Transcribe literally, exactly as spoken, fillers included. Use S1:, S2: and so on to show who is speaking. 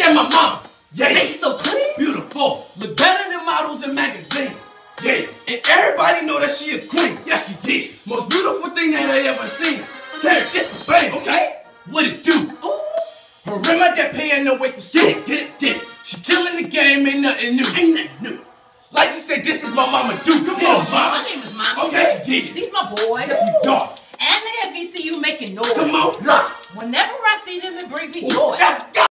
S1: at my mom. Yeah.
S2: Makes you so clean.
S1: Beautiful. Look better than models in magazines. Yeah. And everybody know that she a queen. Yeah, she is. Most beautiful thing that I ever seen. Terry, this the thing.
S2: Okay.
S1: What it do?
S2: Ooh.
S1: Her rim at that piano with the stick. Get it, get it. She killing the game, ain't nothing new. Ain't nothing new. Like you said, this is my mama do. Come
S2: Yeah,
S1: on, mama.
S2: my name is Mama.
S1: Okay, she did.
S2: These my boys.
S1: Yes, we dog.
S2: And they at V C U making noise.
S1: Come on, look.
S2: Whenever I see them, it brings me
S1: Ooh,
S2: joy.
S1: that's